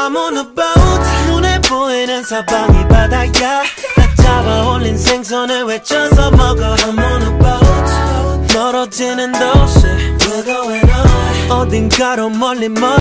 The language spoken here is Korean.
I'm on a boat. 눈에 보이는 사방이 바다야. 다 잡아 올린 생선을 외쳐서 먹어. I'm on a boat. 멀어지는 도시 We're going on. 어딘가로 멀리